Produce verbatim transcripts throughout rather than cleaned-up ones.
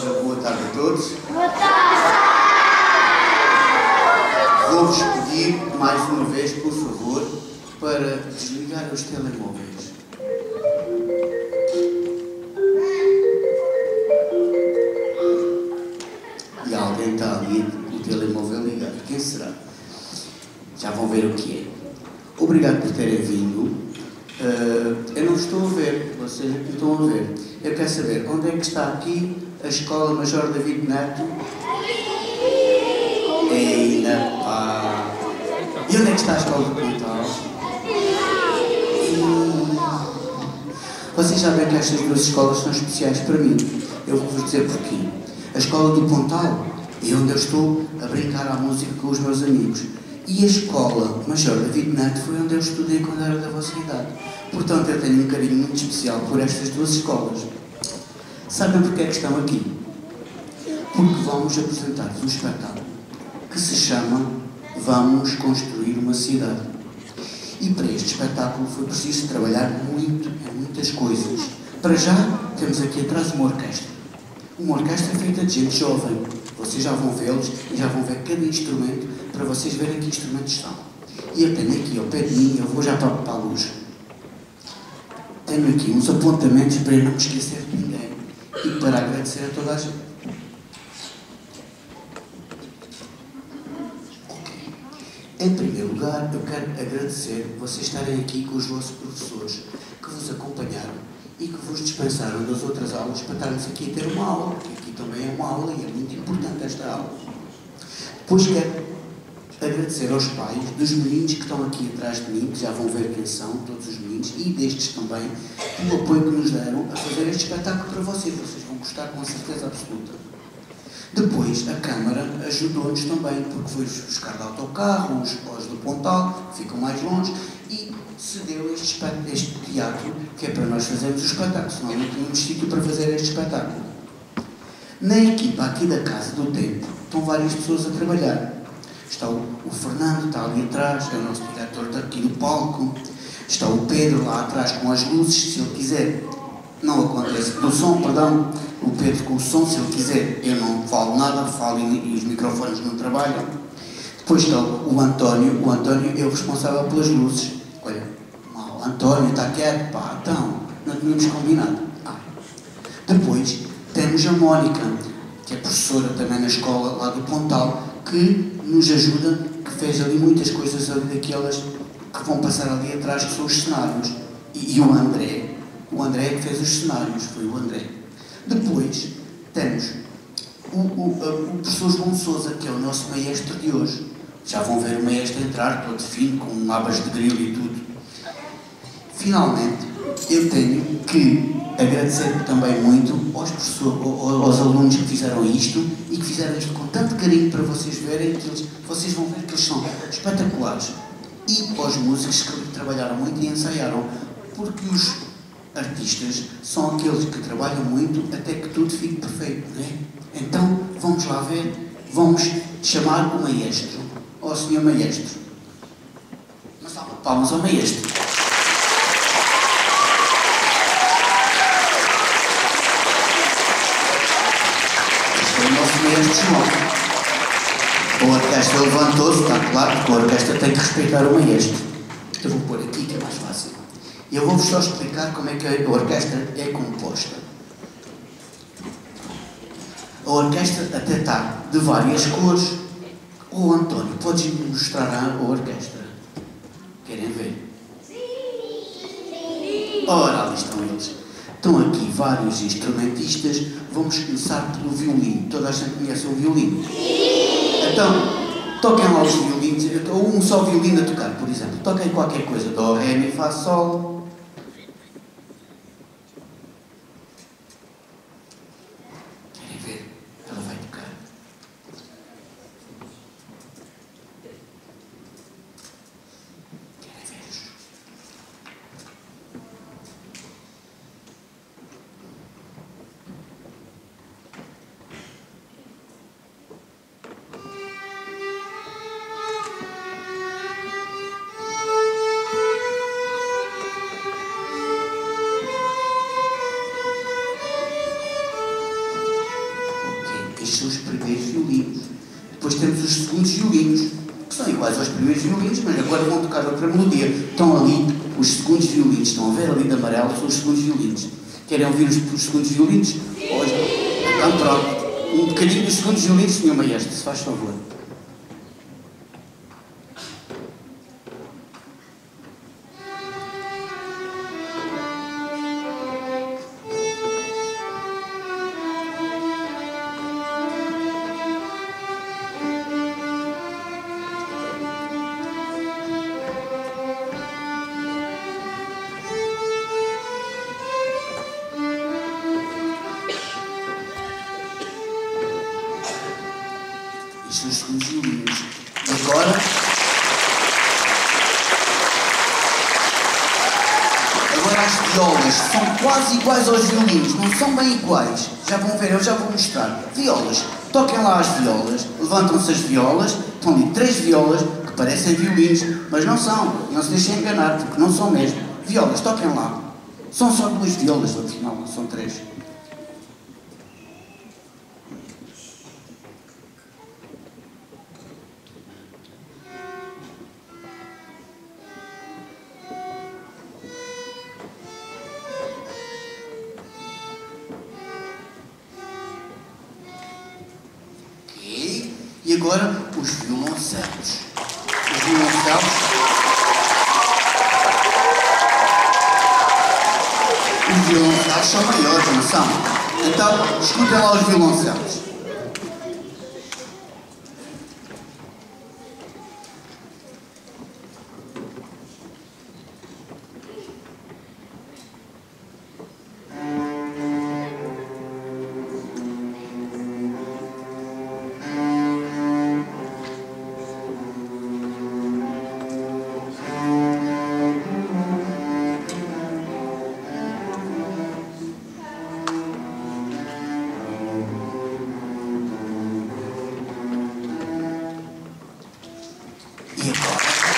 Seja boa tarde a todos. Boa tarde! Vou-vos pedir, mais uma vez, por favor, para desligar os telemóveis. E alguém está ali com o telemóvel ligado. Quem será? Já vão ver o que é. Obrigado por terem vindo. Uh, eu não estou a ver, vocês aqui estão a ver. Eu quero saber, onde é que está aqui a Escola Major David Neto? Ainda pá! E onde é que está a Escola do Pontal? Vocês sabem que estas duas escolas são especiais para mim. Eu vou-vos dizer porquê. A Escola do Pontal é onde eu estou a brincar à música com os meus amigos. E a Escola Major David Neto foi onde eu estudei quando era da vossa idade. Portanto, eu tenho um carinho muito especial por estas duas escolas. Sabem porque é que estão aqui? Porque vamos apresentar-vos um espetáculo que se chama Vamos Construir uma Cidade. E para este espetáculo foi preciso trabalhar muito em muitas coisas. Para já, temos aqui atrás uma orquestra. Uma orquestra feita de gente jovem. Vocês já vão vê-los e já vão ver cada instrumento para vocês verem que instrumentos são. E eu tenho aqui ao pé de mim, eu vou já para, para a luz. Tenho aqui uns apontamentos para eu não me esquecer de ninguém e para agradecer a toda a gente. Okay. Em primeiro lugar, eu quero agradecer vocês estarem aqui com os vossos professores que vos acompanharam e que vos dispensaram das outras aulas para estarmos aqui a ter uma aula, porque aqui também é uma aula e é muito importante esta aula. Depois quero agradecer aos pais dos meninos que estão aqui atrás de mim, que já vão ver quem são, todos os meninos, e destes também, pelo apoio que nos deram a fazer este espetáculo para vocês. Vocês vão gostar com certeza absoluta. Depois, a Câmara ajudou-nos também, porque foi buscar de autocarro, os pós do Pontal, que ficam mais longe, e cedeu este, este teatro, que é para nós fazermos o espetáculo, senão não tínhamos sítio para fazer este espetáculo. Na equipa aqui da Casa do Tempo, estão várias pessoas a trabalhar. Está o, o Fernando, está ali atrás, é o nosso diretor daqui do palco. Está o Pedro lá atrás com as luzes, se ele quiser. Não acontece do som, perdão. O Pedro com o som, se ele quiser. Eu não falo nada, falo e, e os microfones não trabalham. Depois está o, o António. O António é o responsável pelas luzes. Olha, o António está quieto, pá, então, não tínhamos combinado. Ah. Depois temos a Mónica, que é professora também na escola lá do Pontal, que nos ajuda, que fez ali muitas coisas ali daquelas que vão passar ali atrás, que são os cenários. E, e o André, o André que fez os cenários, foi o André. Depois temos o, o, o professor João Sousa, que é o nosso maestro de hoje. Já vão ver o maestro entrar, todo fino, com abas de grilo e tudo. Finalmente, eu tenho que agradecer também muito aos, aos alunos que fizeram isto e que fizeram isto com tanto carinho para vocês verem que eles, vocês vão ver que eles são espetaculares. E aos músicos que trabalharam muito e ensaiaram, porque os artistas são aqueles que trabalham muito até que tudo fique perfeito, não é? Então, vamos lá ver, vamos chamar o maestro, ao senhor maestro. Uma salva de palmas ao maestro. A orquestra levantou-se, está claro, porque a orquestra tem que respeitar o maestro. Eu vou pôr aqui que é mais fácil. E eu vou-vos só explicar como é que a orquestra é composta. A orquestra até está de várias cores. Oh, António, podes-me mostrar a orquestra? Querem ver? Sim! Ora, ali estão eles. Estão aqui vários instrumentistas. Vamos começar pelo violino. Toda a gente conhece o violino? Sim! Então, toquem lá os violinos, ou um só violino a tocar, por exemplo. Toquem qualquer coisa. Dó, ré, mi, fá, sol. Querem ver? Ela vai tocar. Querem ver? temos os segundos violinos, que são iguais aos primeiros violinos, mas agora vão tocar outra melodia. Estão ali os segundos violinos, estão a ver ali de amarelo, são os segundos violinos. Querem ouvir os, os segundos violinos? Hoje. Então pronto. Um bocadinho dos segundos violinos, senhor Maestro, se faz favor. Isto os segundos violinos. E agora... Agora as violas são quase iguais aos violinos, não são bem iguais. Já vão ver, eu já vou mostrar. Violas. Toquem lá as violas, levantam-se as violas, estão ali três violas que parecem violinos, mas não são. Não se deixem enganar, porque não são mesmo. Violas, toquem lá. São só duas violas, afinal, não são três. E agora os violoncelos. Os violoncelos. Os violoncelos são maiores, não são? Então, escutem lá os violoncelos. E agora?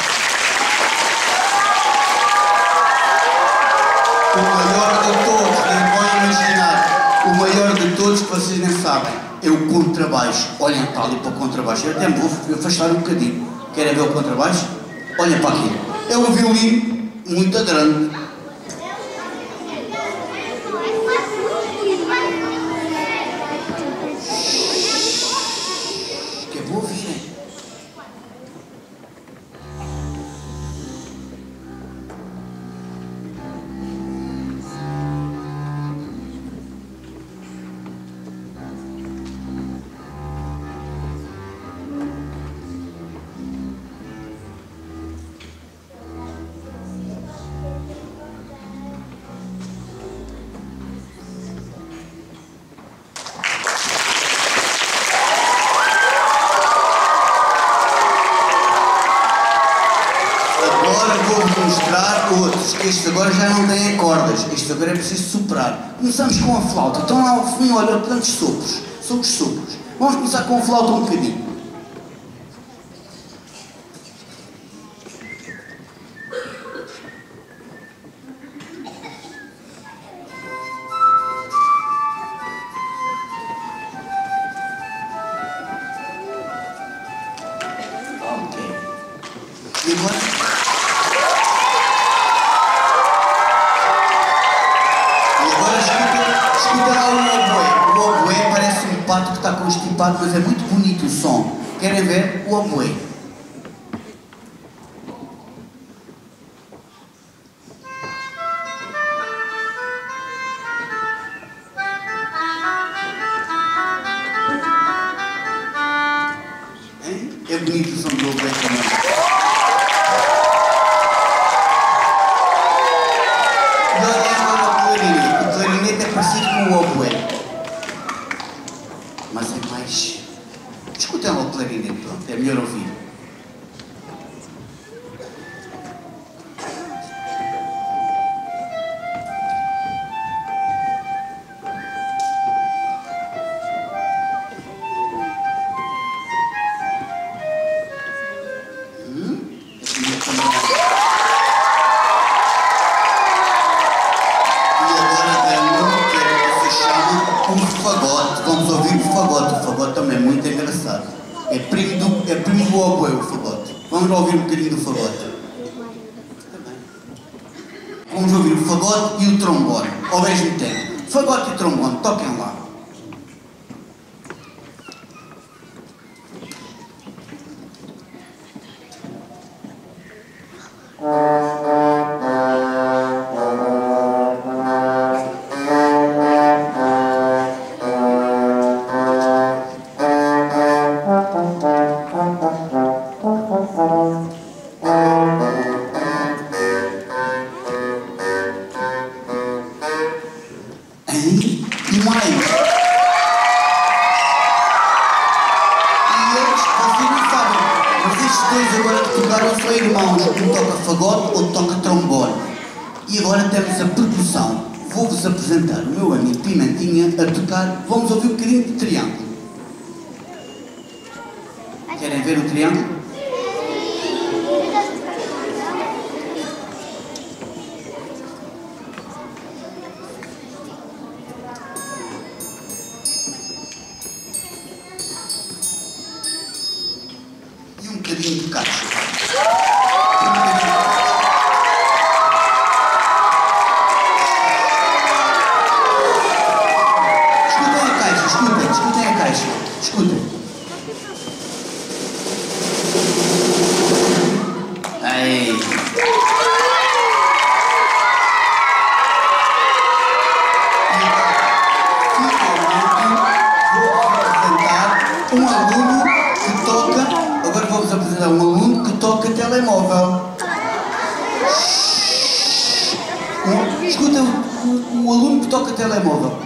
O maior de todos, nem podem imaginar, o maior de todos que vocês nem sabem, é o contrabaixo. Olhem, está ali para o contrabaixo. Eu até me vou afastar um bocadinho. Querem ver o contrabaixo? Olhem para aqui. É um violino muito grande. Que é bom ouvirem. Agora vou-vos mostrar outros, que estes agora já não têm cordas, isto agora é preciso soprar. Começamos com a flauta, estão lá ao fundo, olha, tantos sopros, são os sopros. Vamos começar com a flauta um bocadinho. Ok. E agora... pato que está constipado, mas é muito bonito o som. Querem ver o oboé? Hein? É bonito o som do oboé também. E olha agora o clarinete. O clarinete é parecido com o oboé. Mas é mais... Escutem lá o clarinete, pronto, é melhor ouvir. Hum? E agora é um que se chama o fagote. Vamos ouvir o fagote. O fagote também é muito engraçado. É primo do é primo do oboe, o fagote. Vamos lá ouvir um bocadinho do fagote. Vamos ouvir o fagote e o trombone, ao mesmo tempo. Fagote e trombone, toquem lá. E mais. E eles, vocês não sabem, mas estes dois agora que tocaram são irmãos. Um toca fagote, outro toca trombone. E agora temos a percussão. Vou-vos apresentar o meu amigo Pimentinha a tocar. Vamos ouvir um bocadinho de triângulo. Querem ver o triângulo? E um bocadinho de caixa. Escutem a caixa, escutem, escutem a caixa. Escutem. Ei. Um aluno que toca, agora vou-vos apresentar um aluno que toca telemóvel. Um, escuta, o, o, o aluno que toca telemóvel.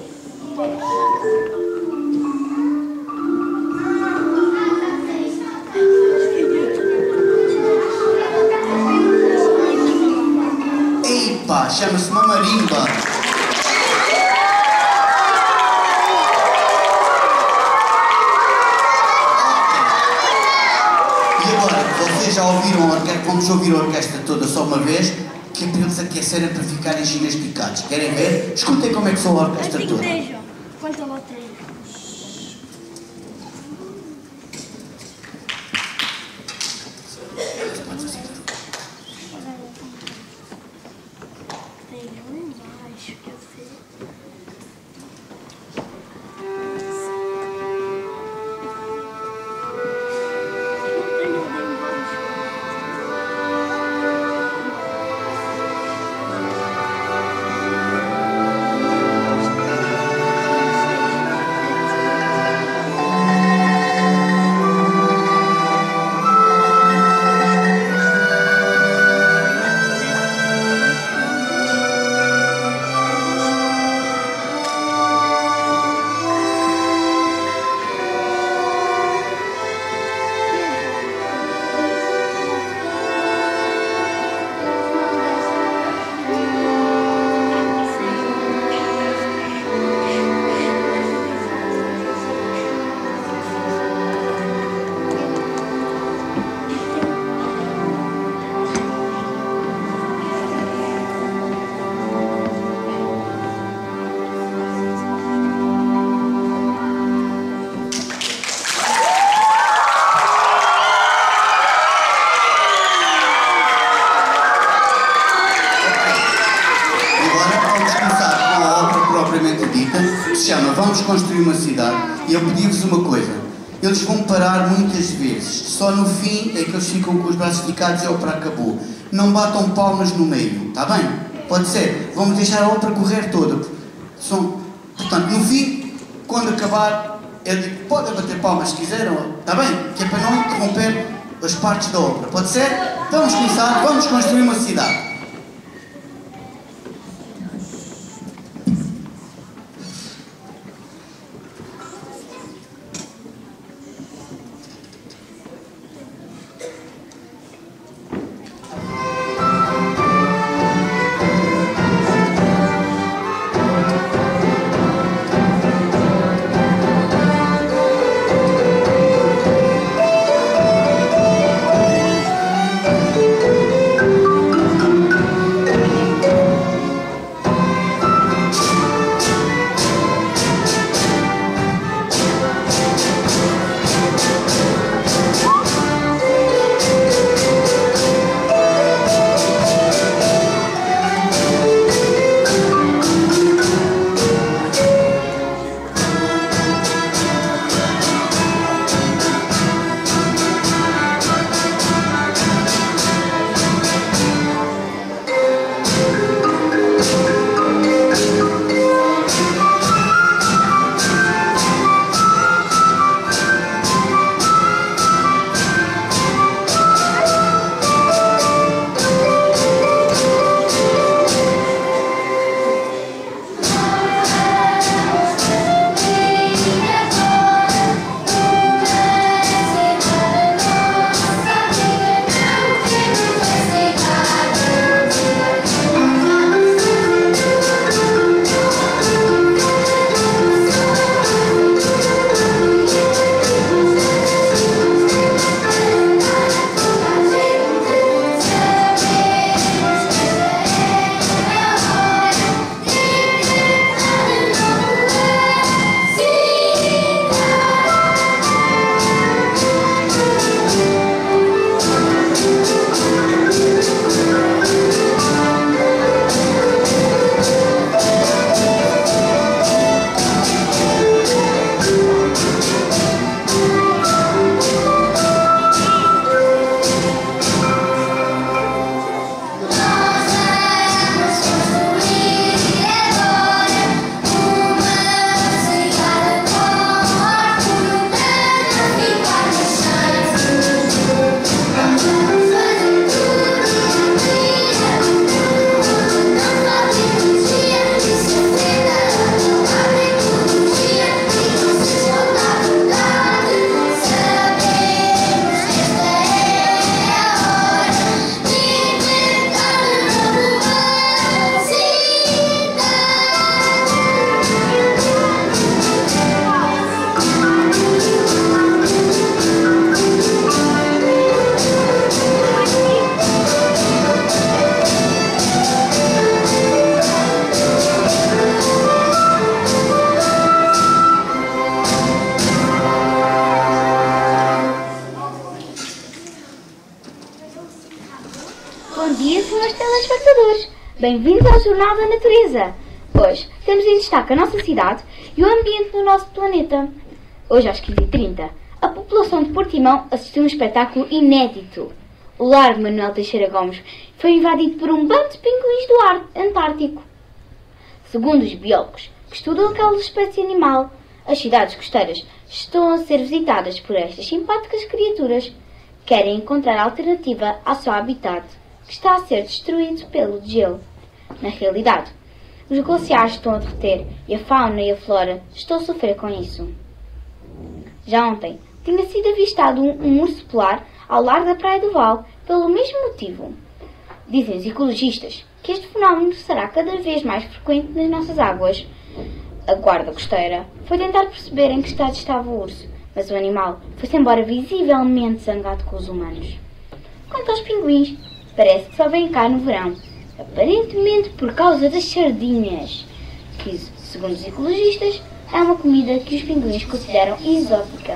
Eipa, chama-se uma marimba. Vocês já ouviram a orquestra? Vamos ouvir a orquestra toda só uma vez, que é para eles aquecerem para ficarem ginasticados. Querem ver? Escutem como é que sou a orquestra toda. Quanto ela tem? Tem um embaixo que eu fiz. Que se chama Vamos Construir uma Cidade, e eu pedi-vos uma coisa: eles vão parar muitas vezes, só no fim é que eles ficam com os braços esticados e a ópera acabou. Não batam palmas no meio, está bem? Pode ser, vamos deixar a ópera correr toda. São, portanto, no fim, quando acabar, eu digo, podem bater palmas se quiserem, está bem? Que é para não interromper as partes da ópera, pode ser? Vamos começar, vamos construir uma cidade. telespectadores! Bem-vindos ao Jornal da Natureza! Hoje temos em destaque a nossa cidade e o ambiente no nosso planeta. Hoje às quinze e trinta, a população de Portimão assistiu a um espetáculo inédito. O Largo Manuel Teixeira Gomes foi invadido por um bando de pinguins do ar Antártico. Segundo os biólogos que estudam aquela espécie animal, as cidades costeiras estão a ser visitadas por estas simpáticas criaturas. Querem encontrar alternativa ao seu habitat, que está a ser destruído pelo gelo. Na realidade, os glaciares estão a derreter e a fauna e a flora estão a sofrer com isso. Já ontem tinha sido avistado um, um urso polar ao largo da Praia do Val, pelo mesmo motivo. Dizem os ecologistas que este fenómeno será cada vez mais frequente nas nossas águas. A guarda costeira foi tentar perceber em que estado estava o urso, mas o animal foi-se embora visivelmente zangado com os humanos. Quanto aos pinguins, parece que só vêm cá no verão, aparentemente por causa das sardinhas, que, segundo os ecologistas, é uma comida que os pinguins consideram exótica.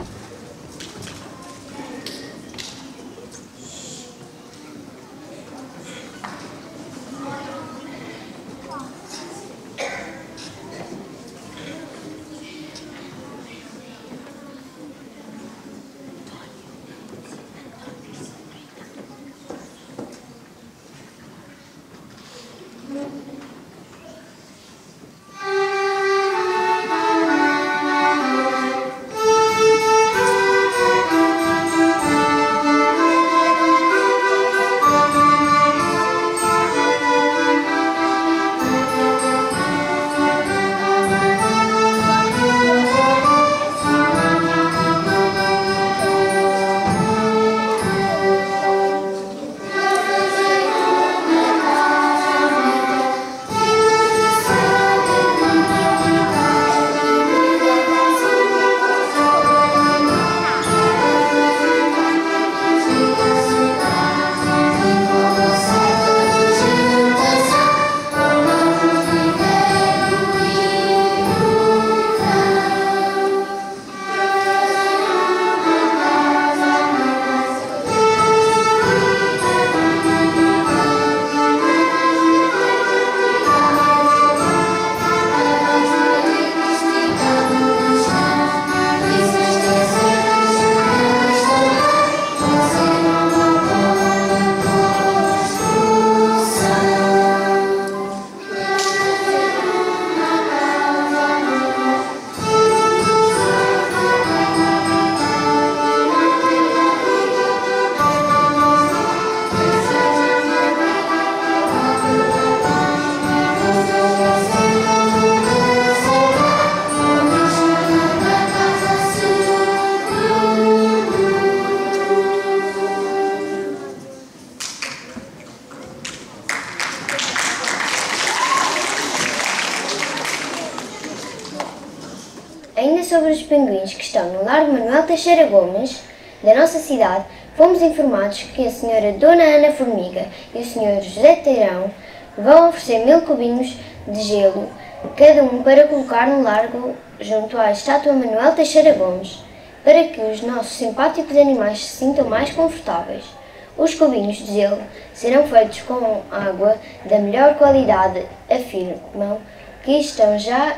Ainda sobre os pinguins que estão no Largo Manuel Teixeira Gomes, da nossa cidade, fomos informados que a senhora Dona Ana Formiga e o senhor José Teirão vão oferecer mil cubinhos de gelo, cada um para colocar no largo junto à estátua Manuel Teixeira Gomes, para que os nossos simpáticos animais se sintam mais confortáveis. Os cubinhos de gelo serão feitos com água da melhor qualidade, afirmam que estão já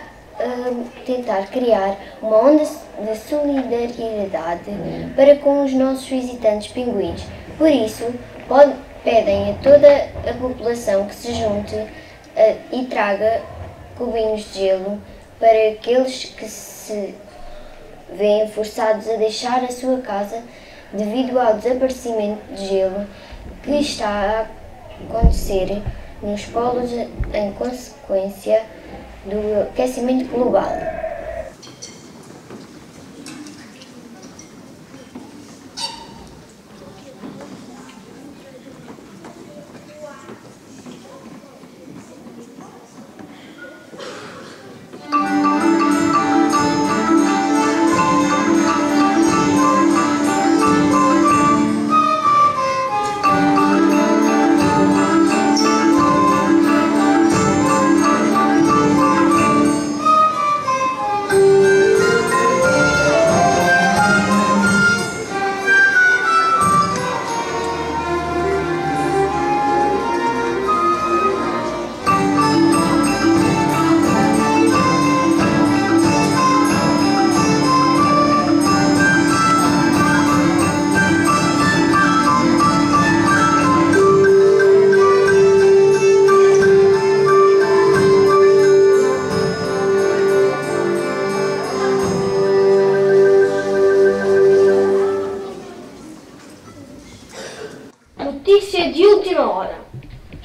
a tentar criar uma onda de solidariedade para com os nossos visitantes pinguins. Por isso, pode, pedem a toda a população que se junte uh, e traga cubinhos de gelo para aqueles que se veem forçados a deixar a sua casa devido ao desaparecimento de gelo que está a acontecer nos polos em consequência do aquecimento global.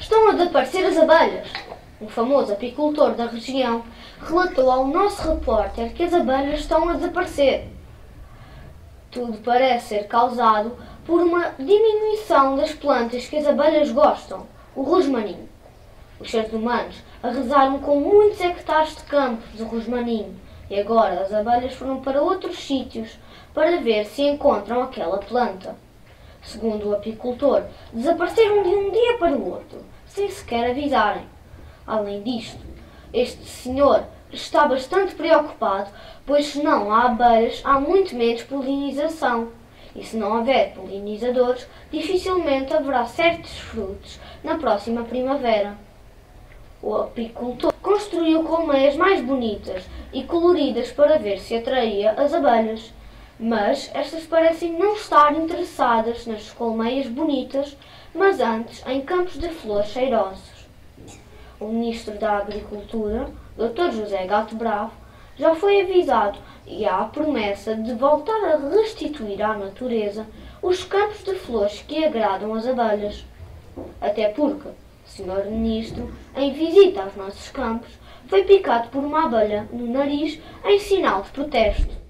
estão a desaparecer as abelhas. Um famoso apicultor da região relatou ao nosso repórter que as abelhas estão a desaparecer. Tudo parece ser causado por uma diminuição das plantas que as abelhas gostam, o rosmaninho. Os seres humanos arrasaram com muitos hectares de campos de rosmaninho e agora as abelhas foram para outros sítios para ver se encontram aquela planta. Segundo o apicultor, desapareceram de um dia para o outro, sem sequer avisarem. Além disto, este senhor está bastante preocupado, pois se não há abelhas, há muito menos polinização. E se não houver polinizadores, dificilmente haverá certos frutos na próxima primavera. O apicultor construiu colmeias mais bonitas e coloridas para ver se atraía as abelhas. Mas estas parecem não estar interessadas nas colmeias bonitas, mas antes em campos de flores cheirosas. O Ministro da Agricultura, doutor José Gato Bravo, já foi avisado e há a promessa de voltar a restituir à natureza os campos de flores que agradam as abelhas. Até porque o senhor Ministro, em visita aos nossos campos, foi picado por uma abelha no nariz em sinal de protesto.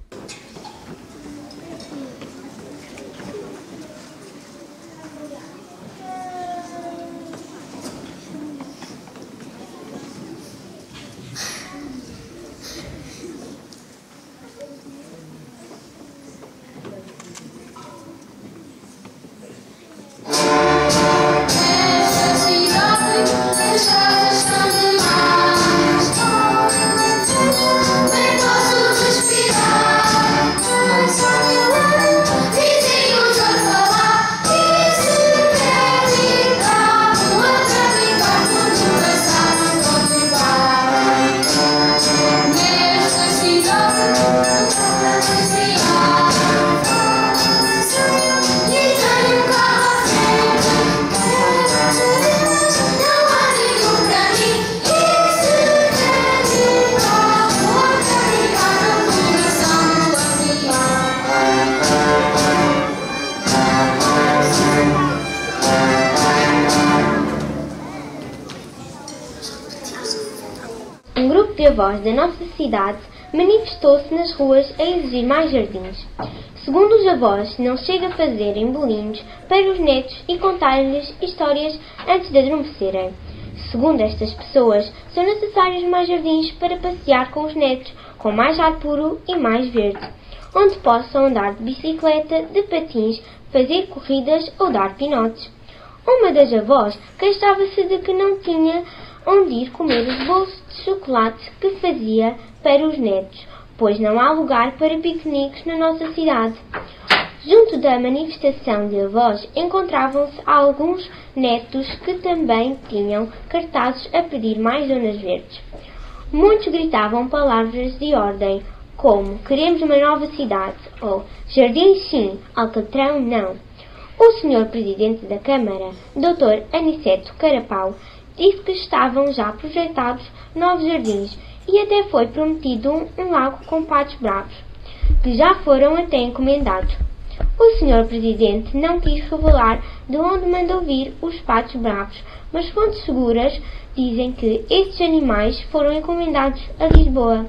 Um grupo de avós da nossa cidade manifestou-se nas ruas a exigir mais jardins. Segundo os avós, não chega a fazerem bolinhos para os netos e contar-lhes histórias antes de adormecerem. Segundo estas pessoas, são necessários mais jardins para passear com os netos, com mais ar puro e mais verde, onde possam andar de bicicleta, de patins, fazer corridas ou dar pinotes. Uma das avós queixava-se de que não tinha onde ir comer os bolos de chocolate que fazia para os netos, pois não há lugar para piqueniques na nossa cidade. Junto da manifestação de avós encontravam-se alguns netos que também tinham cartazes a pedir mais zonas verdes. Muitos gritavam palavras de ordem, como "Queremos uma nova cidade" ou "Jardins sim, Alcatrão não". O senhor Presidente da Câmara, doutor Aniceto Carapau, disse que estavam já projetados novos jardins e até foi prometido um, um lago com patos bravos, que já foram até encomendados. O senhor Presidente não quis revelar de onde mandou vir os patos bravos, mas fontes seguras dizem que estes animais foram encomendados a Lisboa.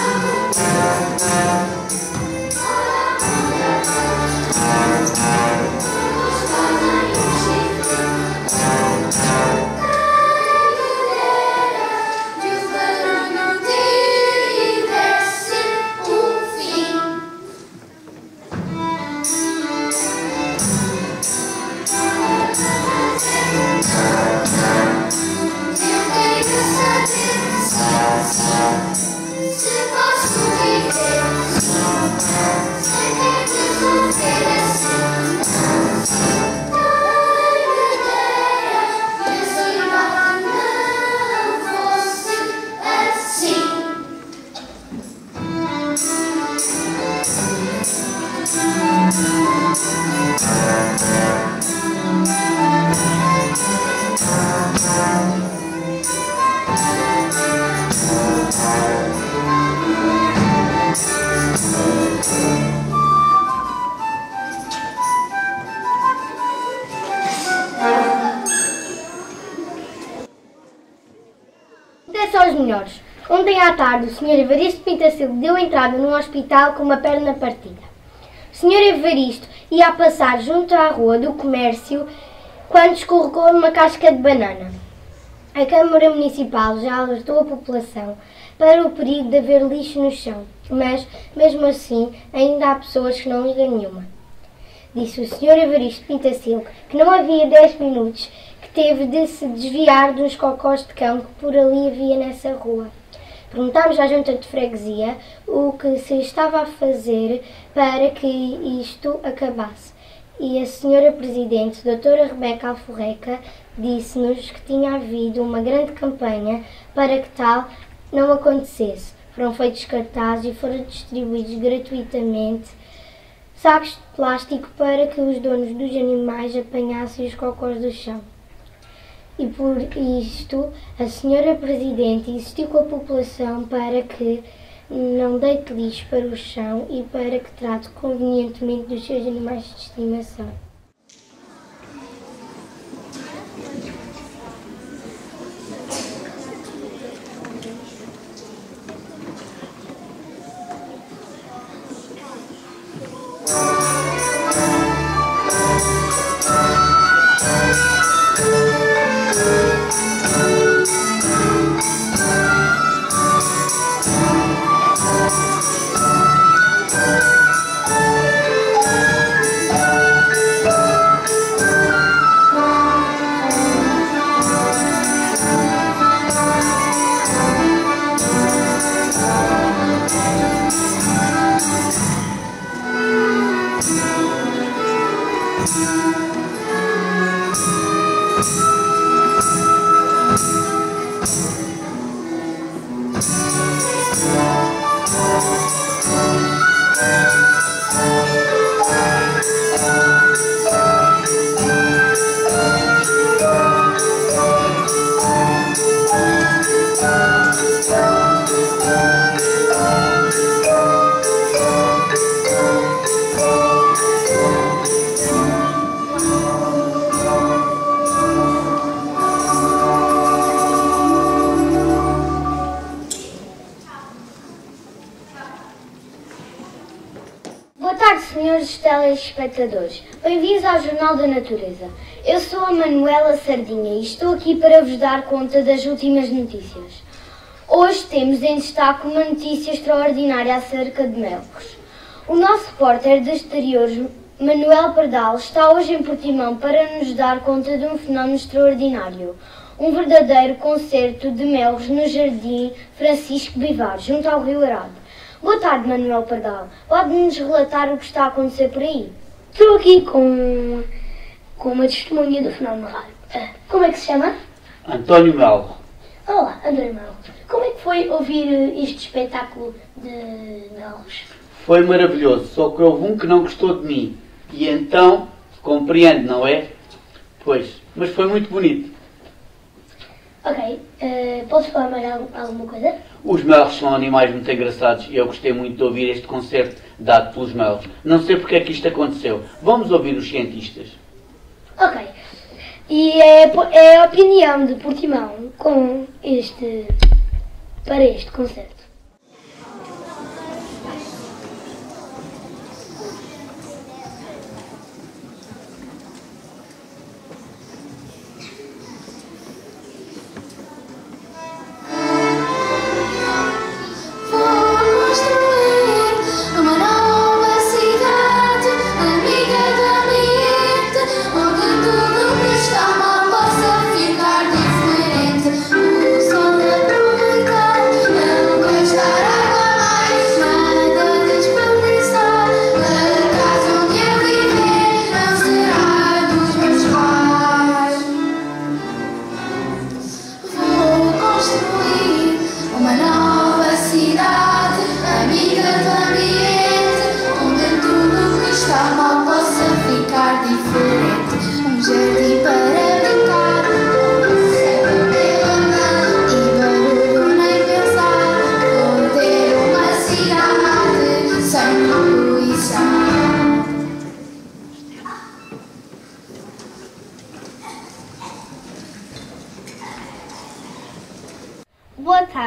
Thank you. senhores, ontem à tarde o senhor Evaristo Pintacilgo deu entrada num hospital com uma perna partida. O senhor Evaristo ia a passar junto à rua do comércio quando escorregou numa casca de banana. A Câmara Municipal já alertou a população para o perigo de haver lixo no chão, mas, mesmo assim, ainda há pessoas que não ligam nenhuma. Disse o senhor Evaristo Pintacilgo que não havia dez minutos que teve de se desviar dos cocós de cão que por ali havia nessa rua. Perguntámos à junta de freguesia o que se estava a fazer para que isto acabasse. E a senhora Presidente, doutora Rebeca Alforreca, disse-nos que tinha havido uma grande campanha para que tal não acontecesse. Foram feitos cartazes e foram distribuídos gratuitamente sacos de plástico para que os donos dos animais apanhassem os cocós do chão. E por isto, a senhora Presidente insistiu com a população para que não deite lixo para o chão e para que trate convenientemente dos seus animais de estimação. Senhores telespectadores, bem-vindos ao Jornal da Natureza. Eu sou a Manuela Sardinha e estou aqui para vos dar conta das últimas notícias. Hoje temos em destaque uma notícia extraordinária acerca de melros. O nosso repórter de exteriores, Manuel Pardal, está hoje em Portimão para nos dar conta de um fenómeno extraordinário. Um verdadeiro concerto de melros no Jardim Francisco Bivar, junto ao Rio Arado. Boa tarde, Manuel Pardal. Pode-nos relatar o que está a acontecer por aí? Estou aqui com, com uma testemunha do fenómeno raro. Uh, como é que se chama? António Melo. Olá, António Melo. Como é que foi ouvir este espetáculo de melros? Foi maravilhoso, só que houve um que não gostou de mim. E então, compreende, não é? Pois, mas foi muito bonito. Ok, uh, podes falar mais alguma coisa? Os melros são animais muito engraçados e eu gostei muito de ouvir este concerto dado pelos melros. Não sei porque é que isto aconteceu. Vamos ouvir os cientistas. Ok. E é, é a opinião de Portimão com este, para este concerto. O sol aproveitar, é o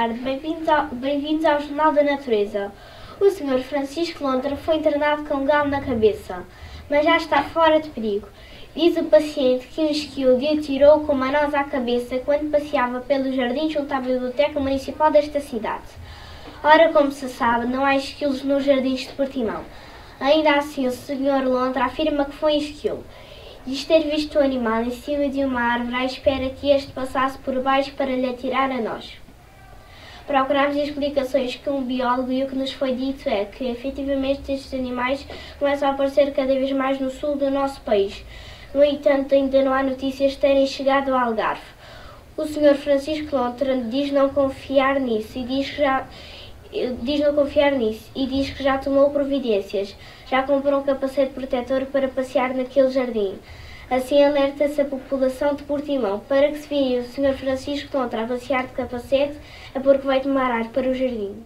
tarde, bem-vindos ao, bem-vindos ao Jornal da Natureza. O senhor Francisco Lontra foi internado com um galo na cabeça, mas já está fora de perigo. Diz o paciente que um esquilo lhe atirou com uma noz à cabeça quando passeava pelo jardim junto à Biblioteca Municipal desta cidade. Ora, como se sabe, não há esquilos nos jardins de Portimão. Ainda assim, o senhor Lontra afirma que foi um esquilo. Diz ter visto o animal em cima de uma árvore à espera que este passasse por baixo para lhe atirar a nós. Procurámos explicações com um biólogo e o que nos foi dito é que, efetivamente, estes animais começam a aparecer cada vez mais no sul do nosso país. No entanto, ainda não há notícias de terem chegado ao Algarve. O senhor Francisco Lontra diz não confiar nisso e diz que já... Diz não confiar nisso e diz que já tomou providências. Já comprou um capacete protetor para passear naquele jardim. Assim alerta-se a população de Portimão para que se vire o senhor Francisco Lontra a passear de capacete é porque vai tomar ar para o jardim.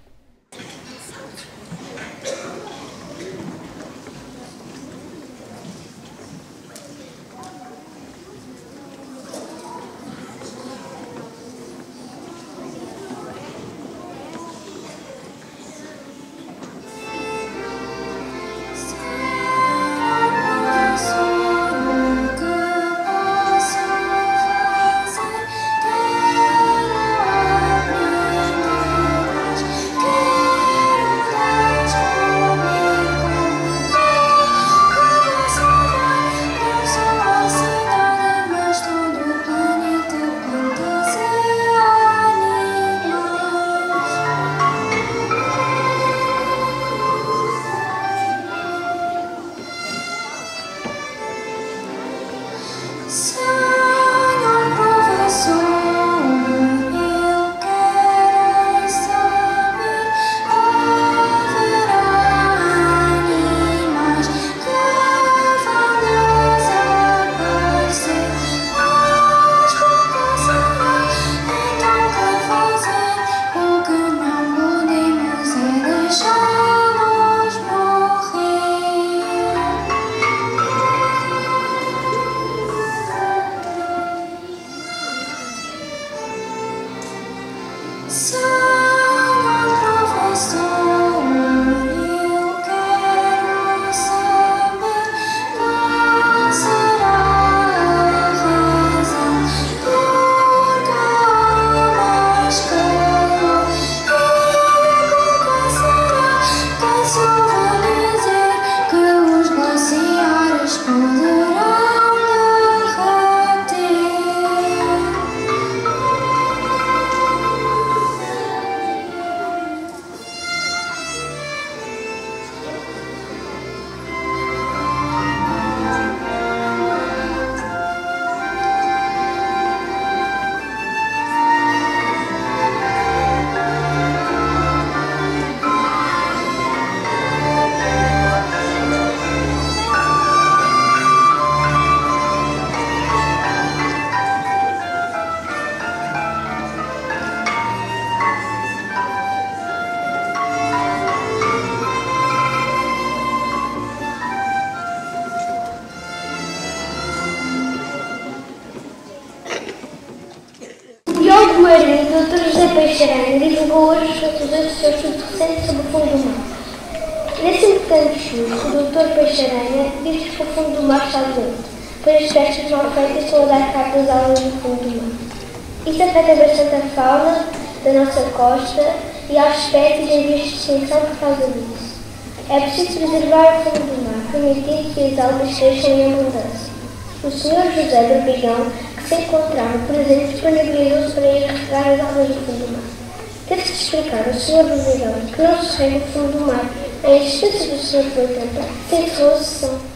doutor José Peixeira divulgou hoje os resultados do seu estudo recente sobre o fundo do mar. Nesse importante estudo, o doutor Peixeira diz que o fundo do mar está doente, pois as festas mal feitas estão a dar cabo das aulas do fundo do mar. Isto afeta bastante a fauna da nossa costa e às espécies em vias de extinção por causa disso. É preciso preservar o fundo do mar, permitindo que as algas cresçam em abundância. O senhor José Barbigão, que se encontrava presente, disponibilizou-se para ir regar as algas do fundo do mar. Teve-se de explicar ao senhor Barbigão que não se rega o fundo do mar. A insistência do senhor foi tanta, se encerrou a sessão.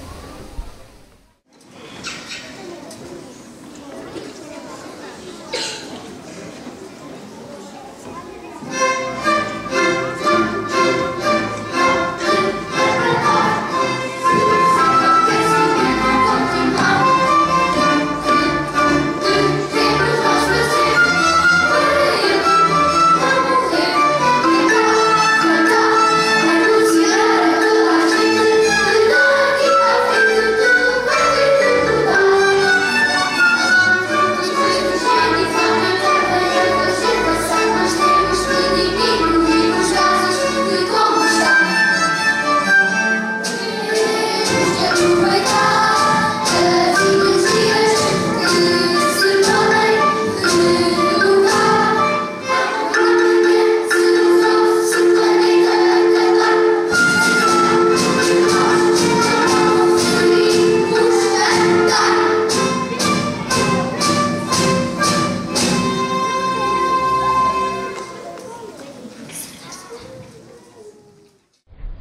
Cantar, anunciar a toda a gente, cuidar que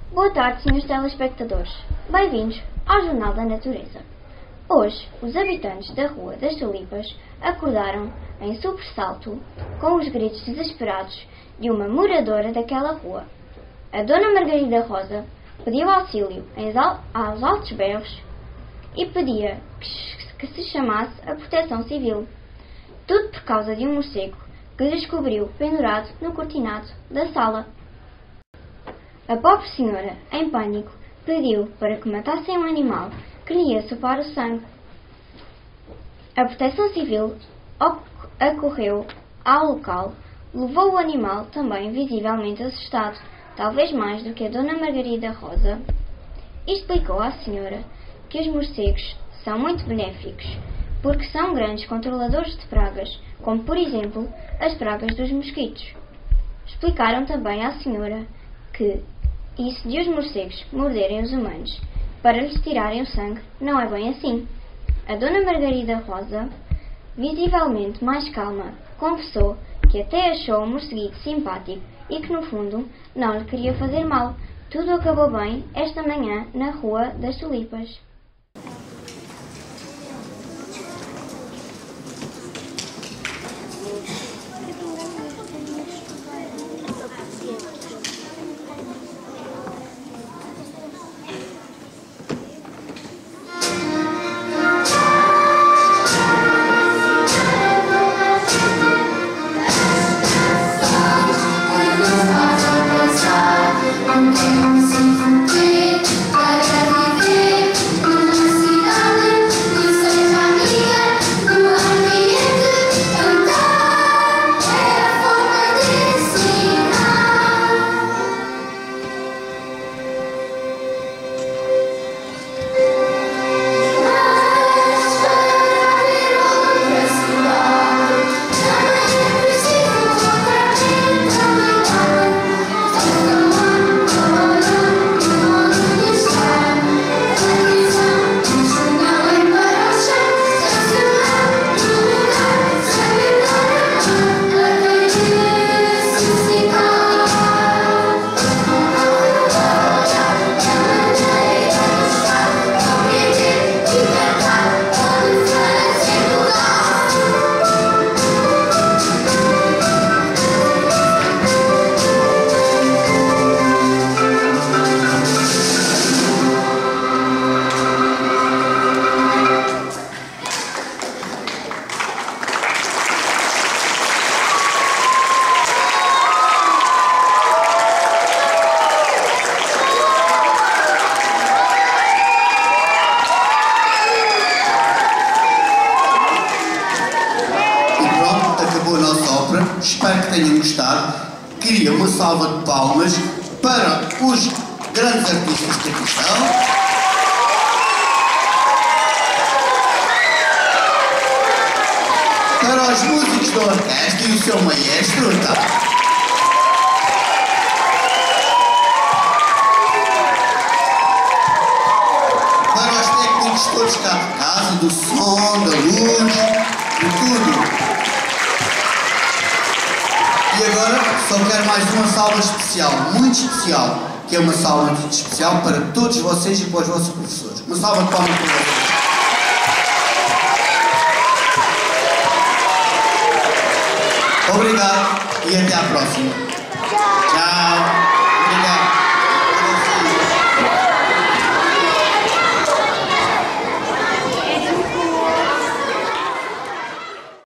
Boa tarde, senhores telespectadores. Bem-vindos ao Jornal da Natureza. Hoje, os habitantes da Rua das Tulipas acordaram em sobressalto com os gritos desesperados de uma moradora daquela rua. A Dona Margarida Rosa pediu auxílio aos altos berros e pedia que se chamasse a Proteção Civil. Tudo por causa de um morcego que descobriu pendurado no cortinado da sala. A pobre senhora, em pânico, pediu para que matassem um animal que lhe ia sopar o sangue. A Proteção Civil acorreu ao local, levou o animal também visivelmente assustado, talvez mais do que a Dona Margarida Rosa, e explicou à senhora que os morcegos são muito benéficos, porque são grandes controladores de pragas, como por exemplo as pragas dos mosquitos. Explicaram também à senhora que isso de os morcegos morderem os humanos para lhes tirarem o sangue não é bem assim. A Dona Margarida Rosa, visivelmente mais calma, confessou que até achou o morceguito simpático e que no fundo não lhe queria fazer mal. Tudo acabou bem esta manhã na Rua das Tulipas. Espero que tenham gostado. Queria uma salva de palmas para os grandes artistas que aqui estão. Para os músicos da orquestra e o seu maestro. Tá? Para os técnicos todos cá de casa, do som, da luz, de tudo. E agora só quero mais uma salva especial, muito especial, que é uma salva muito especial para todos vocês e para os vossos professores. Uma salva de palmas para vocês. Obrigado e até à próxima. Tchau.